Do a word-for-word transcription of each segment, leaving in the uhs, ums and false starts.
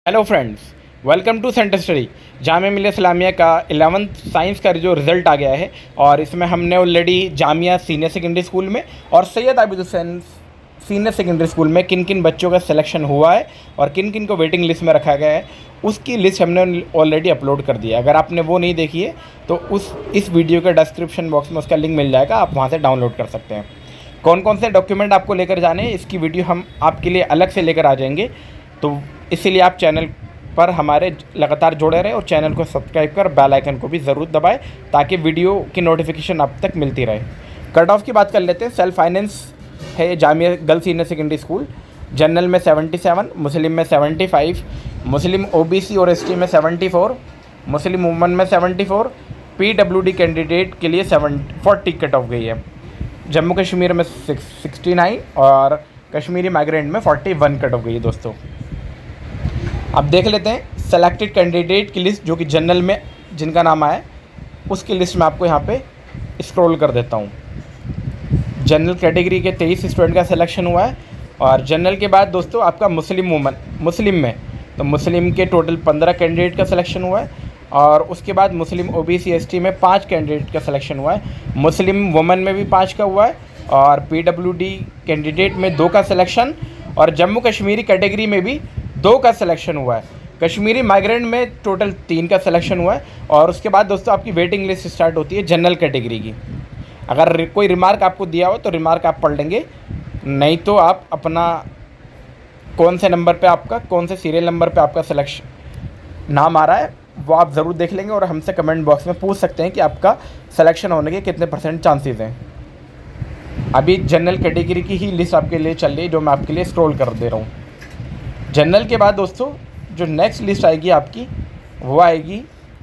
Hello friends, welcome to centre study. Jamia Millia Islamia का eleventh science का जो रिज़ल्ट आ गया है और इसमें हमने already Jamia senior secondary school में और Syed Abid Hussain senior secondary school में किन किन बच्चों का सिलेक्शन हुआ है और किन किन को वेटिंग लिस्ट में रखा गया है उसकी लिस्ट हमने ऑलरेडी अपलोड कर दिया है। अगर आपने वो नहीं देखी है तो उस इस वीडियो के डिस्क्रिप्शन बॉक्स में उसका लिंक मिल जाएगा, आप वहाँ से डाउनलोड कर सकते हैं। कौन कौन से डॉक्यूमेंट आपको लेकर जाने हैं इसकी वीडियो हम आपके लिए अलग से लेकर आ जाएंगे, तो इसीलिए आप चैनल पर हमारे लगातार जुड़े रहें और चैनल को सब्सक्राइब कर बेल आइकन को भी ज़रूर दबाएं ताकि वीडियो की नोटिफिकेशन आप तक मिलती रहे। कट ऑफ की बात कर लेते हैं। सेल्फ फाइनेंस है Jamia girls senior secondary school, general में सतहत्तर, मुस्लिम में पचहत्तर, मुस्लिम ओबीसी और एसटी में चौहत्तर, मुस्लिम वुमन में चौहत्तर, पीडब्ल्यूडी कैंडिडेट के लिए चालीस कट ऑफ गई है। जम्मू कश्मीर में उनहत्तर और कश्मीरी माइग्रेंट में इकतालीस कट ऑफ गई है। दोस्तों अब देख लेते हैं सेलेक्टेड कैंडिडेट की लिस्ट, जो कि जनरल में जिनका नाम आया उसकी लिस्ट में आपको यहाँ पे स्क्रॉल कर देता हूँ। जनरल कैटेगरी के तेईस स्टूडेंट का सिलेक्शन हुआ है और जनरल के बाद दोस्तों आपका मुस्लिम वुमन मुस्लिम में तो मुस्लिम के टोटल पंद्रह कैंडिडेट का सिलेक्शन हुआ है और उसके बाद मुस्लिम ओबीसी एसटी में पाँच कैंडिडेट का सिलेक्शन हुआ है। मुस्लिम वुमन में भी पाँच का हुआ है और पीडब्ल्यूडी कैंडिडेट में दो का सिलेक्शन और जम्मू कश्मीरी कैटेगरी में भी दो का सिलेक्शन हुआ है। कश्मीरी माइग्रेंट में टोटल तीन का सिलेक्शन हुआ है और उसके बाद दोस्तों आपकी वेटिंग लिस्ट स्टार्ट होती है जनरल कैटेगरी की। अगर कोई रिमार्क आपको दिया हो तो रिमार्क आप पढ़ लेंगे, नहीं तो आप अपना कौन से नंबर पे आपका कौन से सीरियल नंबर पे आपका सिलेक्शन नाम आ रहा है वो आप ज़रूर देख लेंगे और हमसे कमेंट बॉक्स में पूछ सकते हैं कि आपका सिलेक्शन होने के कितने परसेंट चांसेस हैं। अभी जनरल कैटेगरी की ही लिस्ट आपके लिए चल रही है जो मैं आपके लिए स्क्रॉल कर दे रहा हूँ। जनरल के बाद दोस्तों जो नेक्स्ट लिस्ट आएगी आपकी वो आएगी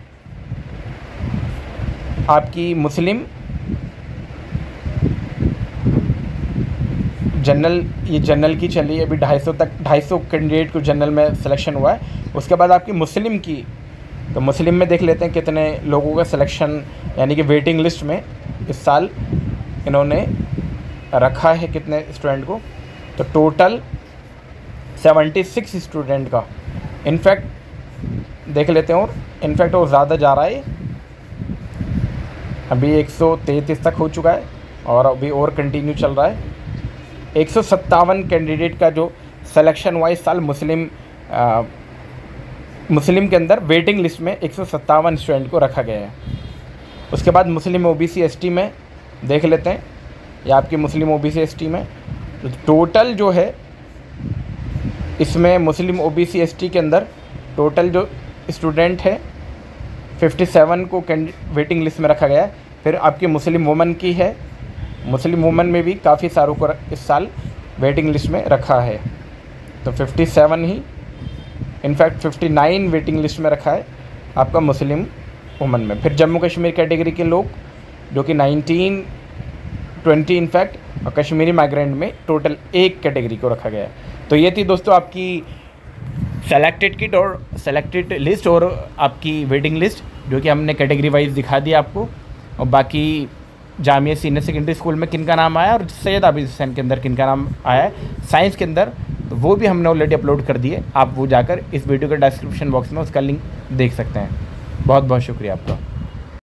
आपकी मुस्लिम जनरल। ये जनरल की चली अभी ढाई सौ तक ढाई सौ कैंडिडेट को जनरल में सिलेक्शन हुआ है। उसके बाद आपकी मुस्लिम की, तो मुस्लिम में देख लेते हैं कितने लोगों का सिलेक्शन यानी कि वेटिंग लिस्ट में इस साल इन्होंने रखा है कितने स्टूडेंट को, तो टोटल छिहत्तर स्टूडेंट का। इनफैक्ट देख लेते हैं और इनफैक्ट वो ज़्यादा जा रहा है, अभी एक सौ तैंतीस तक हो चुका है और अभी और कंटिन्यू चल रहा है। एक सौ सत्तावन कैंडिडेट का जो सिलेक्शन हुआ इस साल मुस्लिम आ, मुस्लिम के अंदर वेटिंग लिस्ट में एक सौ सत्तावन स्टूडेंट को रखा गया है। उसके बाद मुस्लिम ओबीसी एसटी में देख लेते हैं, या आपकी मुस्लिम ओबीसी एसटी में तो टोटल जो है इसमें मुस्लिम ओबीसी एसटी के अंदर टोटल जो स्टूडेंट है सत्तावन को वेटिंग लिस्ट में रखा गया है। फिर आपकी मुस्लिम वुमन की है, मुस्लिम वुमन में भी काफ़ी सारों को इस साल वेटिंग लिस्ट में रखा है, तो सत्तावन ही इनफैक्ट उनसठ वेटिंग लिस्ट में रखा है आपका मुस्लिम वुमन में। फिर जम्मू कश्मीर कैटेगरी के लोग जो कि नाइनटीन ट्वेंटी इनफैक्ट और कश्मीरी माइग्रेंट में टोटल एक कैटेगरी को रखा गया है। तो ये थी दोस्तों आपकी सेलेक्टेड किट और सेलेक्टेड लिस्ट और आपकी वेटिंग लिस्ट जो कि हमने कैटेगरी वाइज दिखा दी आपको। और बाकी जामिया सीनियर सेकेंडरी स्कूल में किन का नाम आया और सैयद आबिद हुसैन के अंदर किन का नाम आया है साइंस के अंदर, तो वो भी हमने ऑलरेडी अपलोड कर दिए। आप वो जाकर इस वीडियो के डिस्क्रिप्शन बॉक्स में उसका लिंक देख सकते हैं। बहुत बहुत शुक्रिया आपका।